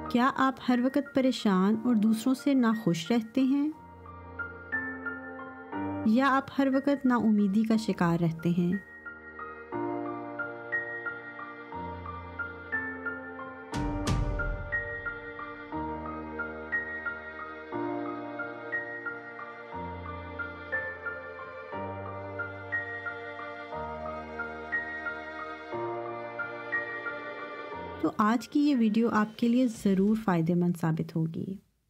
کیا آپ ہر وقت پریشان اور دوسروں سے ناخوش رہتے ہیں؟ یا آپ ہر وقت نا امیدی کا شکار رہتے ہیں؟ تو آج کی یہ ویڈیو آپ کے لیے ضرور فائدہ مند ثابت ہوگی۔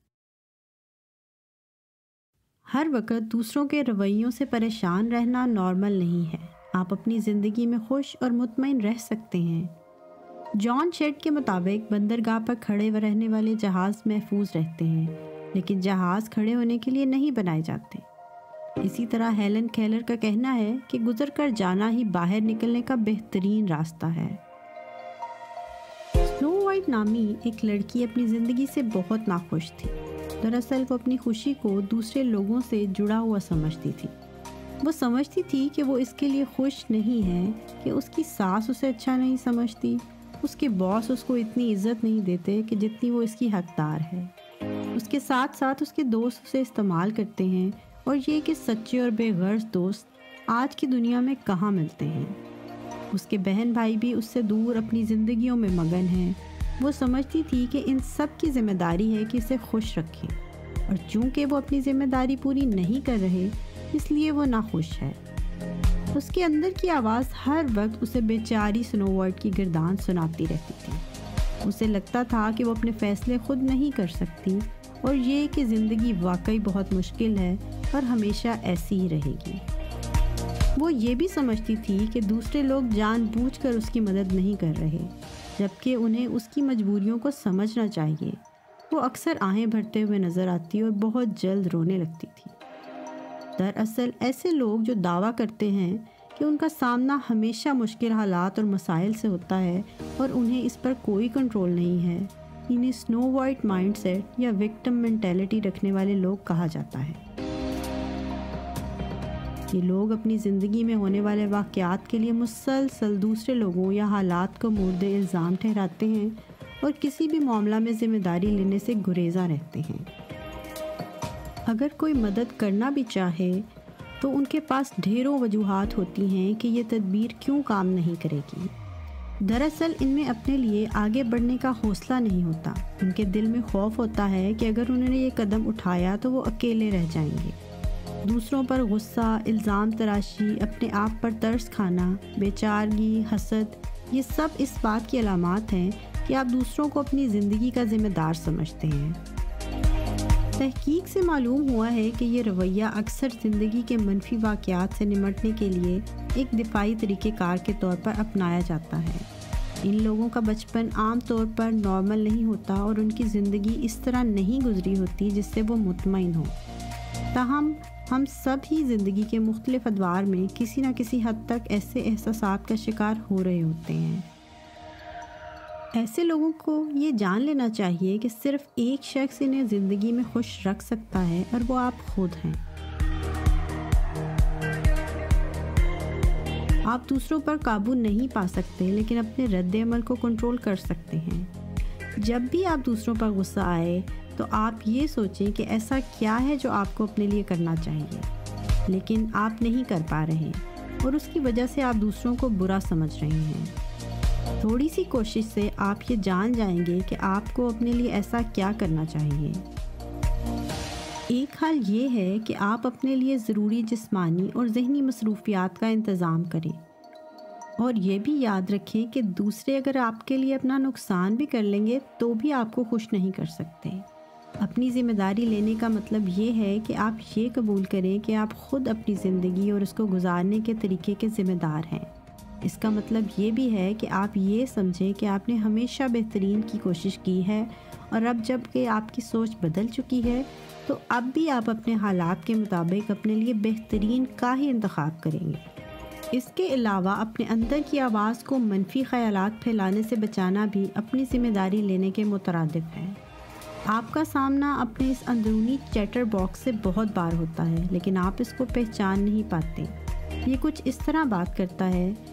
ہر وقت دوسروں کے رویوں سے پریشان رہنا نارمل نہیں ہے۔ آپ اپنی زندگی میں خوش اور مطمئن رہ سکتے ہیں۔ جان شیڈ کے مطابق بندرگاہ پر کھڑے رہنے والے جہاز محفوظ رہتے ہیں، لیکن جہاز کھڑے ہونے کے لیے نہیں بنائے جاتے۔ اسی طرح ہیلن کیلر کا کہنا ہے کہ گزر کر جانا ہی باہر نکلنے کا بہترین راستہ ہے۔ سنو وائٹ نامی ایک لڑکی اپنی زندگی سے بہت ناخوش تھی۔ دراصل وہ اپنی خوشی کو دوسرے لوگوں سے جڑا ہوا سمجھتی تھی۔ وہ سمجھتی تھی کہ وہ اس کے لیے خوش نہیں ہے کہ اس کی ساس اسے اچھا نہیں سمجھتی، اس کے باس اس کو اتنی عزت نہیں دیتے کہ جتنی وہ اس کی حقدار ہے، اس کے ساتھ ساتھ اس کے دوست اسے استعمال کرتے ہیں، اور یہ کہ سچے اور بے غرض دوست آج کی دنیا میں کہاں ملتے ہیں۔ اس کے بہن بھائی بھی اس سے دور اپنی زندگیوں میں مگن ہیں۔ وہ سمجھتی تھی کہ ان سب کی ذمہ داری ہے کہ اسے خوش رکھیں، اور چونکہ وہ اپنی ذمہ داری پوری نہیں کر رہے، اس لیے وہ ناخوش ہے۔ اس کے اندر کی آواز ہر وقت اسے بیچاری سنو وائٹ کی گردان سناتی رہتی تھی۔ اسے لگتا تھا کہ وہ اپنے فیصلے خود نہیں کر سکتی، اور یہ کہ زندگی واقعی بہت مشکل ہے اور ہمیشہ ایسی ہی رہے گی۔ وہ یہ بھی سمجھتی تھی کہ دوسرے لوگ جان بوجھ کر اس کی مدد نہیں کر رہے، جبکہ انہیں اس کی مجبوریوں کو سمجھنا چاہیے۔ وہ اکثر آہیں بھرتے ہوئے نظر آتی اور بہت جلد رونے لگتی تھی۔ دراصل ایسے لوگ جو دعویٰ کرتے ہیں کہ ان کا سامنا ہمیشہ مشکل حالات اور مسائل سے ہوتا ہے اور انہیں اس پر کوئی کنٹرول نہیں ہے، انہیں سنو وائٹ مائنڈ سیٹ یا وکٹم مینٹیلٹی رکھنے والے لوگ کہا جاتا ہے۔ یہ لوگ اپنی زندگی میں ہونے والے واقعات کے لیے مسلسل دوسرے لوگوں یا حالات کو مورد الزام ٹھہراتے ہیں اور کسی بھی معاملہ میں ذمہ داری لینے سے گریزاں رہتے ہیں۔ اگر کوئی مدد کرنا بھی چاہے تو ان کے پاس ڈھیروں وجوہات ہوتی ہیں کہ یہ تدبیر کیوں کام نہیں کرے گی۔ دراصل ان میں اپنے لیے آگے بڑھنے کا حوصلہ نہیں ہوتا۔ ان کے دل میں خوف ہوتا ہے کہ اگر انہوں نے یہ قدم اٹھایا تو وہ اکیلے رہ جائیں گے۔ دوسروں پر غصہ، الزام تراشی، اپنے آپ پر ترس کھانا، بے چارگی، حسد، یہ سب اس بات کی علامات ہیں کہ آپ دوسروں کو اپنی زندگی کا ذمہ دار سمجھتے ہیں۔ تحقیق سے معلوم ہوا ہے کہ یہ رویہ اکثر زندگی کے منفی واقعات سے نمٹنے کے لیے ایک دفاعی طریقہ کار کے طور پر اپنایا جاتا ہے۔ ان لوگوں کا بچپن عام طور پر نارمل نہیں ہوتا اور ان کی زندگی اس طرح نہیں گزری ہوتی جس سے وہ مطمئن ہوں۔ تاہم ہم سب ہی زندگی کے مختلف ادوار میں کسی نہ کسی حد تک ایسے احساسات کا شکار ہو رہے ہوتے ہیں۔ ایسے لوگوں کو یہ جان لینا چاہیے کہ صرف ایک شخص انہیں زندگی میں خوش رکھ سکتا ہے، اور وہ آپ خود ہیں۔ آپ دوسروں پر قابو نہیں پا سکتے، لیکن اپنے رد عمل کو کنٹرول کر سکتے ہیں۔ جب بھی آپ دوسروں پر غصہ آئے تو آپ یہ سوچیں کہ ایسا کیا ہے جو آپ کو اپنے لیے کرنا چاہیے، لیکن آپ نہیں کر پا رہے، اور اس کی وجہ سے آپ دوسروں کو برا سمجھ رہے ہیں۔ تھوڑی سی کوشش سے آپ یہ جان جائیں گے کہ آپ کو اپنے لیے ایسا کیا کرنا چاہیے۔ ایک حل یہ ہے کہ آپ اپنے لیے ضروری جسمانی اور ذہنی مصروفیات کا انتظام کریں، اور یہ بھی یاد رکھیں کہ دوسرے اگر آپ کے لیے اپنا نقصان بھی کر لیں گے تو بھی آپ کو خوش نہیں کر سکتے۔ اپنی ذمہ داری لینے کا مطلب یہ ہے کہ آپ یہ قبول کریں کہ آپ خود اپنی زندگی اور اس کو گزارنے کے طریقے کے ذمہ دار ہیں۔ اس کا مطلب یہ بھی ہے کہ آپ یہ سمجھیں کہ آپ نے ہمیشہ بہترین کی کوشش کی ہے، اور اب جب کہ آپ کی سوچ بدل چکی ہے تو اب بھی آپ اپنے حالات کے مطابق اپنے لیے بہترین کا ہی انتخاب کریں گے۔ اس کے علاوہ اپنے اندر کی آواز کو منفی خیالات پھیلانے سے بچانا بھی اپنی ذمہ داری لینے کے مترادف ہے۔ آپ کا سامنا اپنے اس اندرونی چیٹر باکس سے بہت بار ہوتا ہے، لیکن آپ اس کو پہچان نہیں پاتے۔ یہ کچھ اس طرح بات کرتا ہے: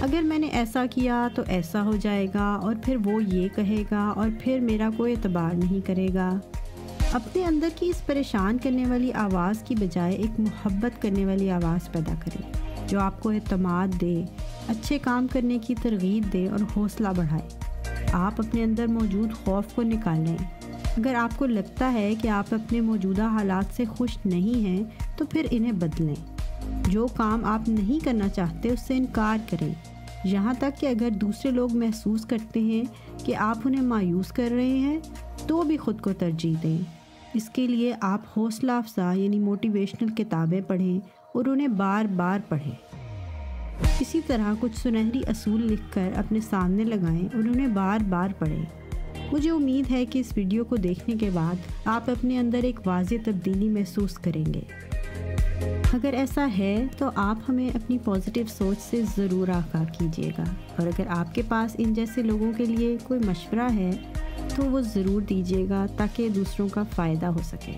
اگر میں نے ایسا کیا تو ایسا ہو جائے گا، اور پھر وہ یہ کہے گا، اور پھر میرا کوئی اعتبار نہیں کرے گا۔ اپنے اندر کی اس پریشان کرنے والی آواز کی بجائے ایک محبت کرنے والی آواز پیدا کریں، جو آپ کو اعتماد دے، اچھے کام کرنے کی ترغیب دے اور حوصلہ بڑھائے۔ آپ اپنے اندر موجود خوف کو نکالیں۔ اگر آپ کو لگتا ہے کہ آپ اپنے موجودہ حالات سے خوش نہیں ہیں تو پھر انہیں بدلیں۔ جو کام آپ نہیں کرنا چاہتے اس سے انکار کریں، یہاں تک کہ اگر دوسرے لوگ محسوس کرتے ہیں کہ آپ انہیں مایوس کر رہے ہیں تو بھی خود کو ترجیح دیں۔ اس کے لیے آپ حوصلہ افزا یعنی موٹیویشنل کتابیں پڑھیں اور انہیں بار بار پڑھیں۔ اسی طرح کچھ سنہری اصول لکھ کر اپنے سامنے لگائیں اور انہیں بار بار پڑھیں۔ مجھے امید ہے کہ اس ویڈیو کو دیکھنے کے بعد آپ اپنے اندر ایک واضح تبدیلی محسوس کریں گے۔ اگر ایسا ہے تو آپ ہمیں اپنی پازیٹیو سوچ سے ضرور آگاہ کیجیے گا، اور اگر آپ کے پاس ان جیسے لوگوں کے لیے کوئی مشورہ ہے تو وہ ضرور دیجیے گا تاکہ دوسروں کا فائدہ ہو سکے۔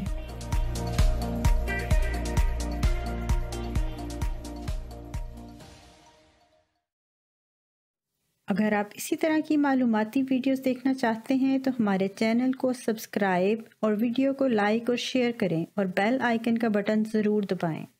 اگر آپ اسی طرح کی معلوماتی ویڈیوز دیکھنا چاہتے ہیں تو ہمارے چینل کو سبسکرائب اور ویڈیو کو لائک اور شیئر کریں، اور بیل آئیکن کا بٹن ضرور دبائیں۔